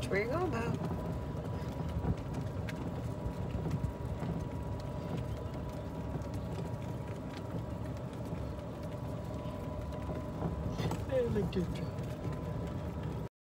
Watch where you're going, Bo. Hey, look at you.